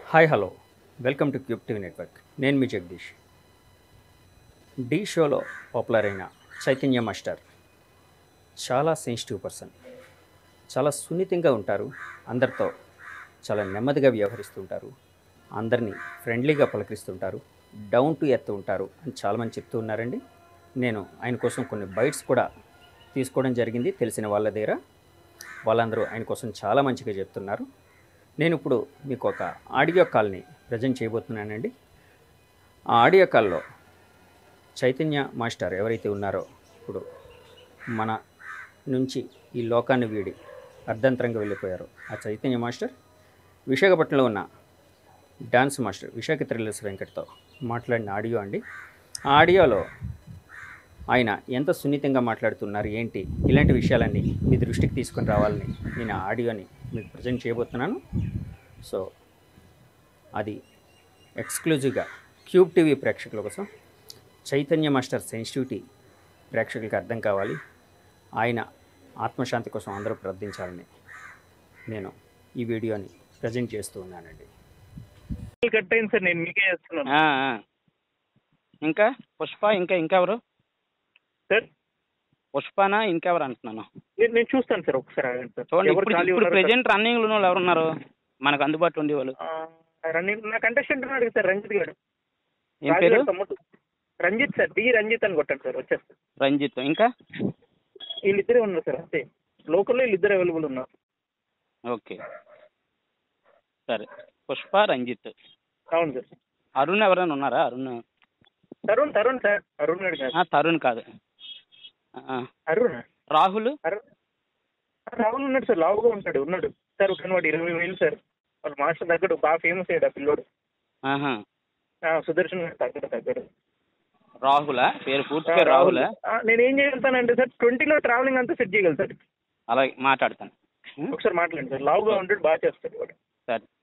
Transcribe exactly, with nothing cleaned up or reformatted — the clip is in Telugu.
Hi hello welcome to cube TV network. నేను మీ జగదీష్. ఢీ షోలో పాపులర్ అయిన చైతన్య మాస్టర్ చాలా సెన్సిటివ్ పర్సన్. చాలా సున్నితంగా ఉంటారు. అందరితో చాలా నెమ్మదిగా వ్యవహరిస్తుంటారు. అందరినీ ఫ్రెండ్లీగా పలకరిస్తుంటారు. డౌన్ టు ఎర్త్ ఉంటారు అని చాలామంది చెప్తూ ఉన్నారండి. నేను ఆయన కోసం కొన్ని బైట్స్ కూడా తీసుకోవడం జరిగింది తెలిసిన వాళ్ళ దగ్గర. వాళ్ళందరూ ఆయన కోసం చాలా మంచిగా చెప్తున్నారు. నేను ఇప్పుడు మీకు ఒక ఆడియో కాల్ని ప్రజెంట్ చేయబోతున్నానండి. ఆ ఆడియో కాల్లో చైతన్య మాస్టర్ ఎవరైతే ఉన్నారో ఇప్పుడు మన నుంచి ఈ లోకాన్ని వీడి అర్ధంతరంగా వెళ్ళిపోయారో ఆ చైతన్య మాస్టర్ విశాఖపట్నంలో ఉన్న డాన్స్ మాస్టర్ విశాఖ థ్రిల్లర్స్ వెంకట్తో మాట్లాడిన ఆడియో అండి. ఆ ఆడియోలో ఆయన ఎంత సున్నితంగా మాట్లాడుతున్నారు ఏంటి ఇలాంటి విషయాలన్నీ మీ దృష్టికి తీసుకొని రావాలని నేను ఆ ఆడియోని మీకు ప్రజెంట్ చేయబోతున్నాను. సో అది ఎక్స్క్లూజివ్గా క్యూబ్ టీవీ ప్రేక్షకుల కోసం చైతన్య మాస్టర్ సెన్సిటివిటీ ప్రేక్షకులకి అర్థం కావాలి, ఆయన ఆత్మశాంతి కోసం అందరూ ప్రార్థించాలని నేను ఈ వీడియోని ప్రజెంట్ చేస్తూ ఉన్నానండి. కట్ అయింది సార్, నేను మీకే చేస్తున్నాను. ఆ, ఆ. ఇంకా పుష్ప ఇంకా ఇంకెవరు సార్ పుష్పనా ఇంకెవరు అంటున్నాను. నేను నేను చూస్తాను సార్, ఒకసారి ఆగండి సార్. చూడండి, ఎవరు ఇప్పుడు ఖాళీ ఇప్పుడు ఉన్నారు ప్రెజెంట్ రన్నింగ్ లో ఎవరు ఉన్నారు మనకు అందుబాటులో ఉండేవాళ్ళు? సార్? ఆ, రన్నింగ్ నా కంటెస్టెంట్ ఉన్నాడు సార్, రంజిత్ గారు. ఏం రాజు పేరు? గారు తమ్ముడు రంజిత్ సార్, డి రంజిత్ అని కొట్టాడు సార్, వచ్చేస్తారు. రంజిత్. ఇంకా వీళ్ళిద్దరే ఉన్నారు సార్, అంతే. లోకల్లో వీళ్ళిద్దరు అవైలబుల్ ఉన్నారు. ఓకే, సరే. పుష్ప, రంజిత్. అవును సార్. అరుణ్ ఎవరైనా ఉన్నారా? అరుణ్ తరుణ్ తరుణ్ సార్, అరుణ్ గారు కాదు. ఆ, తరుణ్ కాదు. ఆ, అరుణ్ రాహుల్. అరుణ్ రాహుల్ ఉన్నాడు సార్, లావుగా ఉంటాడు, ఉన్నాడు సార్. కానీ వాడు ఇరవై వేలు సార్, వాళ్ళ మాస్టర్ తగ్గడు, బాగా ఫేమస్ అయ్యాడు ఆ పిల్లోడు. ఆహా. ఆ, సుదర్శన్ గారు తగ్గడు తగ్గడు. రాహులా పేరు? పూర్తిగా రాహులా? నేను ఏం చేయగలుగుతానంటే సార్, ట్వంటీలో ట్రావెలింగ్ అంతా సెట్ చేయగలుగుతాడు. అలాగే మాట్లాడతాను. ఒకసారి మాట్లాడండి సార్, లావుగా ఉంటాడు, బాగా చేస్తాడు వాడు. సరే